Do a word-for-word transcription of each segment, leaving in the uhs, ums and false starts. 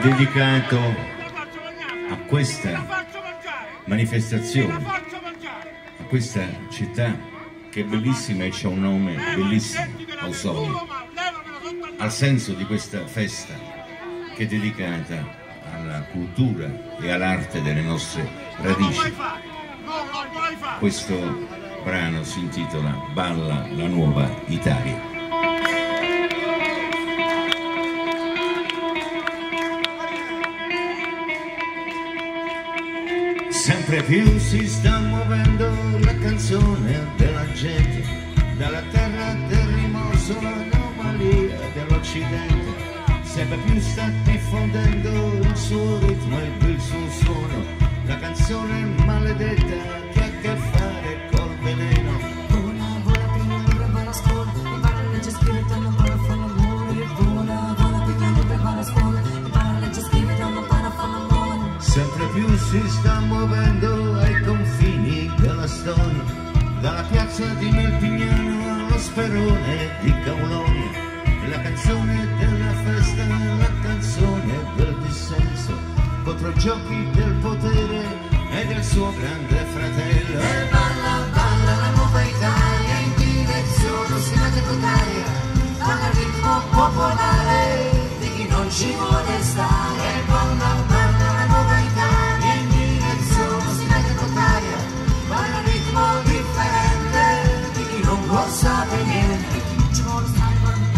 dedicato a questa manifestazione, a questa città che è bellissima e c'ha un nome bellissimo, Ausogno, al senso di questa festa che è dedicata alla cultura e all'arte delle nostre radici. Questo brano si intitola Balla la nuova Italia. Sempre più si sta muovendo la canzone della gente, dalla terra del rimorso all'anomalia dell'Occidente. Sempre più sta diffondendo il suo ritmo e il suo suono, la canzone maledetta che ha a che fare col veleno. Vola, vola piano, va alla scuola, impara a leggere e scrivere, non impara a fare l'amore. Vola, vola piano, va alla scuola, impara a leggere e scrivere, non impara a fare l'amore. Sempre più si sta muovendo ai confini della storia, dalla piazza di Melpignano allo Sperone di Caulonia. La canzone della festa, la canzone del dissenso contro i giochi del potere e del suo grande fratello. E balla, balla la nuova Italia in direzione ostinata e contraria, balla il ritmo popolare di chi non ci vuole stare. E balla, balla la nuova Italia in direzione ostinata e contraria, balla il ritmo differente di chi non vuol sapere niente. Ci vuole stare.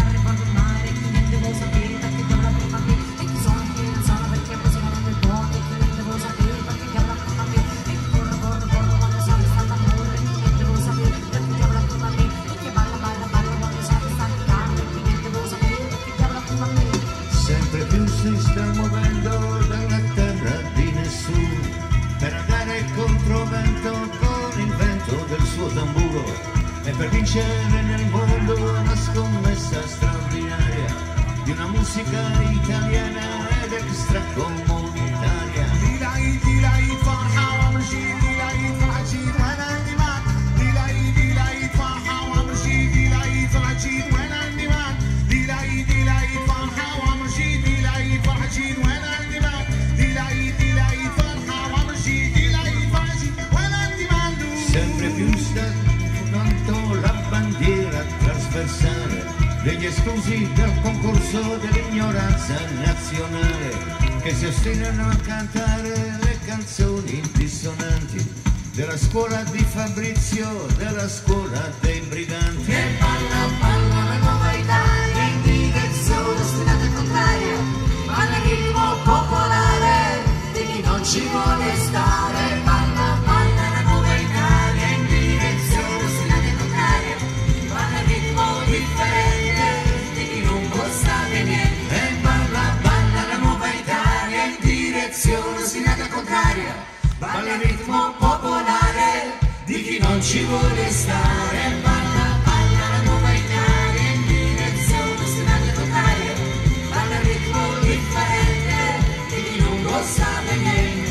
Sempre più si sta muovendo dalla terra di nessuno per andare controvento con il vento del suo tamburo e per vincere nel mondo una scommessa straordinaria di una musica italiana ed extracomunitaria. Dilai, dilai, farha wa mrjid, dilai, farajid, wena ndiman. Dilai, dilai, farha wa mrjid, dilai, farajid, wena ndiman. Dilai, dilai, farha wa mrjid, dilai, farajid, wena ndiman. Dilai, dilai, farha wa mrjid, dilai, farajid, wena ndiman. Sempre più sta tanto la bandiera trasversale degli esclusi del concorso dell'ignoranza nazionale, che si ostinano a cantare le canzoni dissonanti della scuola di Fabrizio, della scuola dei briganti. E balla, balla la nuova Italia in direzione ostinata e contraria, balla il ritmo popolare di chi non ci vuole stare. Balla, balla la nuova Italia in direzione ostinata e contraria, balla il ritmo differente di chi non vuol sapere niente. E balla, balla la nuova Italia in direzione ostinata e contraria, balla il ritmo popolare di chi non ci vuole stare. Balla, balla la nuova Italia in direzione ostinata e contraria, balla il ritmo differente di chi non vuol sapere niente.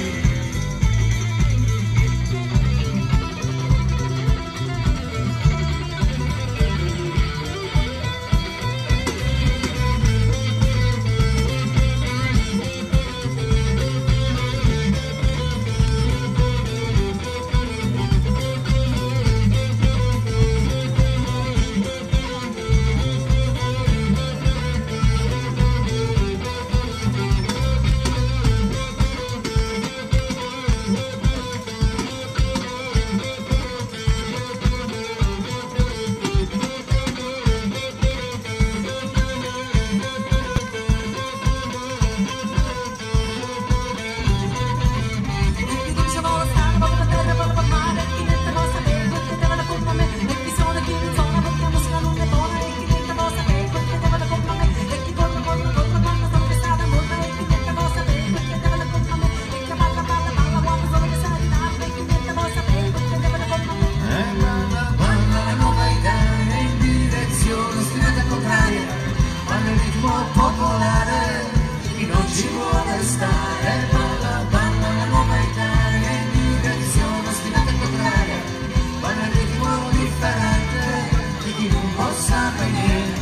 Popolare, chi non ci vuole stare. Balla, balla la nuova Italia in direzione ostinata e contraria, balla il ritmo differente di chi non può sapere niente.